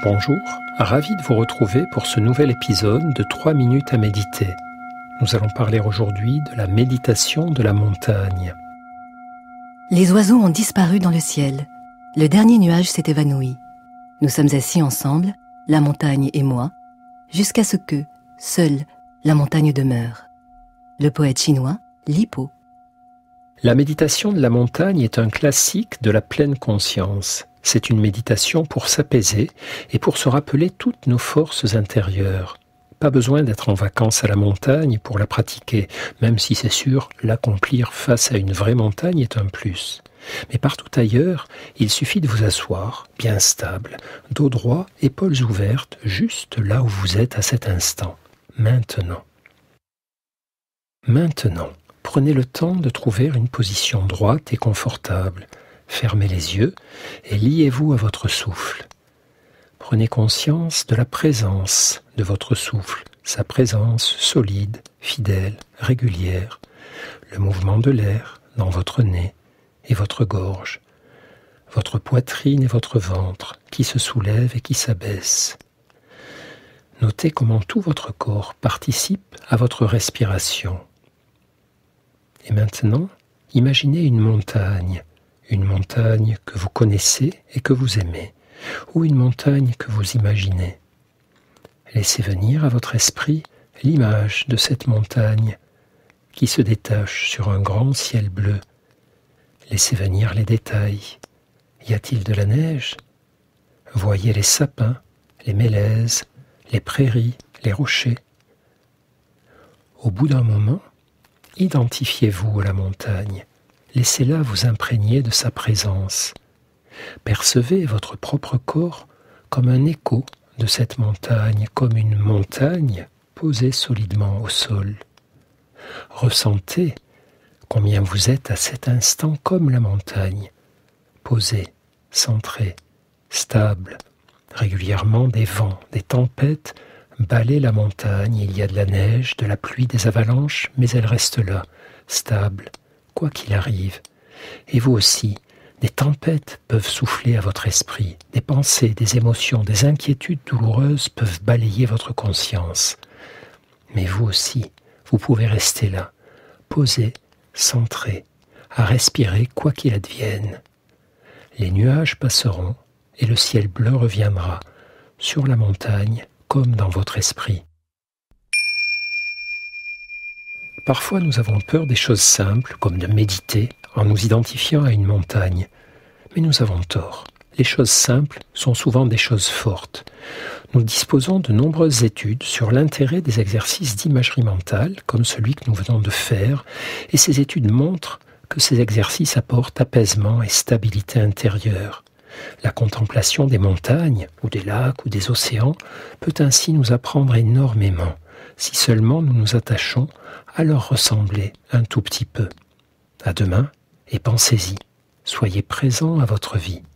Bonjour, ravi de vous retrouver pour ce nouvel épisode de 3 minutes à méditer. Nous allons parler aujourd'hui de la méditation de la montagne. Les oiseaux ont disparu dans le ciel. Le dernier nuage s'est évanoui. Nous sommes assis ensemble, la montagne et moi, jusqu'à ce que, seule, la montagne demeure. Le poète chinois, Li Po. La méditation de la montagne est un classique de la pleine conscience. C'est une méditation pour s'apaiser et pour se rappeler toutes nos forces intérieures. Pas besoin d'être en vacances à la montagne pour la pratiquer, même si c'est sûr, l'accomplir face à une vraie montagne est un plus. Mais partout ailleurs, il suffit de vous asseoir, bien stable, dos droit, épaules ouvertes, juste là où vous êtes à cet instant. Maintenant, prenez le temps de trouver une position droite et confortable. Fermez les yeux et liez-vous à votre souffle. Prenez conscience de la présence de votre souffle, sa présence solide, fidèle, régulière, le mouvement de l'air dans votre nez et votre gorge, votre poitrine et votre ventre qui se soulèvent et qui s'abaissent. Notez comment tout votre corps participe à votre respiration. Et maintenant, imaginez une montagne que vous connaissez et que vous aimez, ou une montagne que vous imaginez. Laissez venir à votre esprit l'image de cette montagne qui se détache sur un grand ciel bleu. Laissez venir les détails. Y a-t-il de la neige ? Voyez les sapins, les mélèzes, les prairies, les rochers. Au bout d'un moment, identifiez-vous à la montagne. Laissez-la vous imprégner de sa présence. Percevez votre propre corps comme un écho de cette montagne, comme une montagne posée solidement au sol. Ressentez combien vous êtes à cet instant comme la montagne, posé, centré, stable. Régulièrement, des vents, des tempêtes balaient la montagne. Il y a de la neige, de la pluie, des avalanches, mais elle reste là, stable, quoi qu'il arrive. Et vous aussi, des tempêtes peuvent souffler à votre esprit, des pensées, des émotions, des inquiétudes douloureuses peuvent balayer votre conscience. Mais vous aussi, vous pouvez rester là, posé, centré, à respirer quoi qu'il advienne. Les nuages passeront et le ciel bleu reviendra sur la montagne comme dans votre esprit. Parfois, nous avons peur des choses simples, comme de méditer, en nous identifiant à une montagne. Mais nous avons tort. Les choses simples sont souvent des choses fortes. Nous disposons de nombreuses études sur l'intérêt des exercices d'imagerie mentale, comme celui que nous venons de faire, et ces études montrent que ces exercices apportent apaisement et stabilité intérieure. La contemplation des montagnes, ou des lacs, ou des océans, peut ainsi nous apprendre énormément, si seulement nous nous attachons à leur ressembler un tout petit peu. À demain, et pensez-y, soyez présents à votre vie.